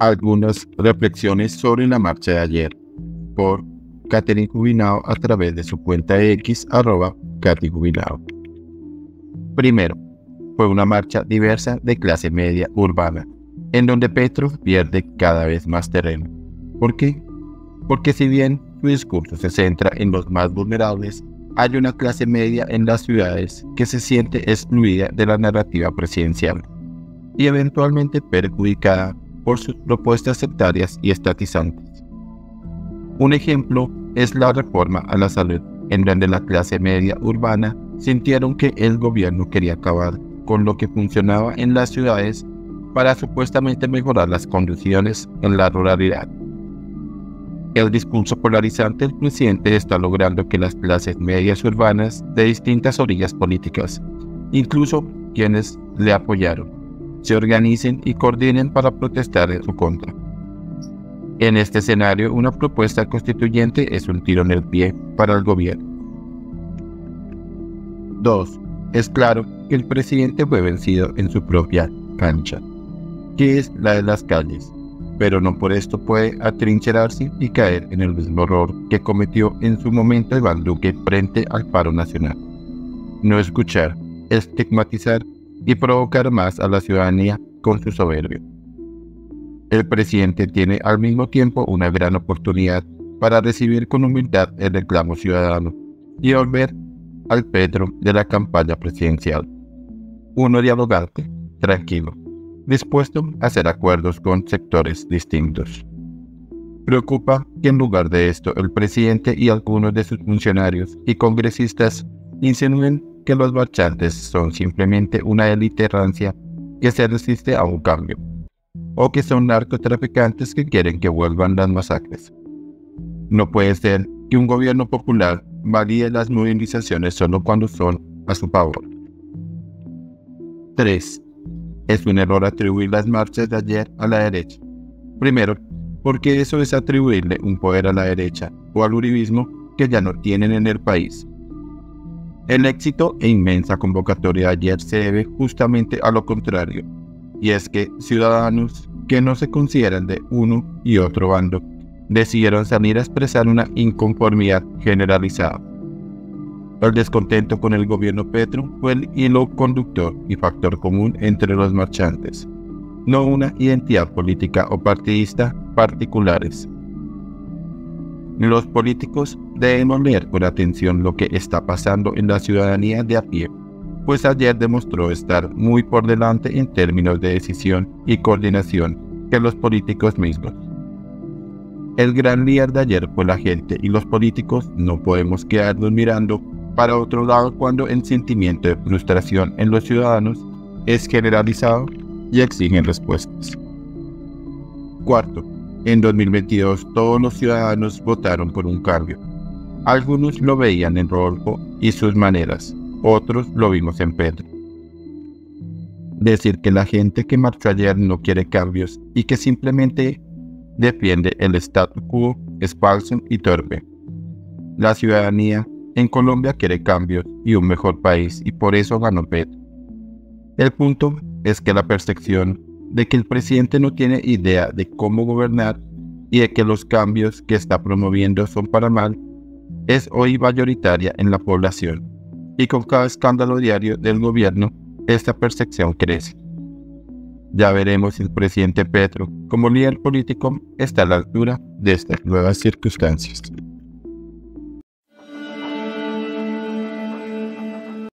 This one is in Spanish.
Algunas reflexiones sobre la marcha de ayer por Catherine Jubinao a través de su cuenta X @CathyJubinao. Primero, fue una marcha diversa de clase media urbana, en donde Petro pierde cada vez más terreno. ¿Por qué? Porque si bien su discurso se centra en los más vulnerables, hay una clase media en las ciudades que se siente excluida de la narrativa presidencial y eventualmente perjudicada por sus propuestas sectarias y estatizantes. Un ejemplo es la reforma a la salud, en donde la clase media urbana sintieron que el gobierno quería acabar con lo que funcionaba en las ciudades para supuestamente mejorar las condiciones en la ruralidad. El discurso polarizante del presidente está logrando que las clases medias urbanas de distintas orillas políticas, incluso quienes le apoyaron, se organicen y coordinen para protestar en su contra. En este escenario, una propuesta constituyente es un tiro en el pie para el gobierno. 2. Es claro que el presidente fue vencido en su propia cancha, que es la de las calles, pero no por esto puede atrincherarse y caer en el mismo error que cometió en su momento Iván Duque frente al paro nacional. No escuchar, estigmatizar y provocar más a la ciudadanía con su soberbia. El presidente tiene al mismo tiempo una gran oportunidad para recibir con humildad el reclamo ciudadano y volver al Petro de la campaña presidencial. Uno dialogante, tranquilo, dispuesto a hacer acuerdos con sectores distintos. Preocupa que en lugar de esto el presidente y algunos de sus funcionarios y congresistas insinúen que los marchantes son simplemente una élite rancia que se resiste a un cambio, o que son narcotraficantes que quieren que vuelvan las masacres. No puede ser que un gobierno popular valide las movilizaciones solo cuando son a su favor. 3. Es un error atribuir las marchas de ayer a la derecha. Primero, porque eso es atribuirle un poder a la derecha o al uribismo que ya no tienen en el país. El éxito e inmensa convocatoria de ayer se debe justamente a lo contrario, y es que ciudadanos que no se consideran de uno y otro bando decidieron salir a expresar una inconformidad generalizada. El descontento con el gobierno Petro fue el hilo conductor y factor común entre los marchantes, no una identidad política o partidista particulares. Los políticos debemos leer con atención lo que está pasando en la ciudadanía de a pie, pues ayer demostró estar muy por delante en términos de decisión y coordinación que los políticos mismos. El gran líder de ayer fue la gente y los políticos no podemos quedarnos mirando para otro lado cuando el sentimiento de frustración en los ciudadanos es generalizado y exigen respuestas. Cuarto, en 2022 todos los ciudadanos votaron por un cambio. Algunos lo veían en Rodolfo y sus maneras, otros lo vimos en Petro. Decir que la gente que marchó ayer no quiere cambios y que simplemente defiende el statu quo es falso y torpe. La ciudadanía en Colombia quiere cambios y un mejor país y por eso ganó Petro. El punto es que la percepción de que el presidente no tiene idea de cómo gobernar y de que los cambios que está promoviendo son para mal es hoy mayoritaria en la población, y con cada escándalo diario del gobierno esta percepción crece. Ya veremos si el presidente Petro, como líder político, está a la altura de estas nuevas circunstancias.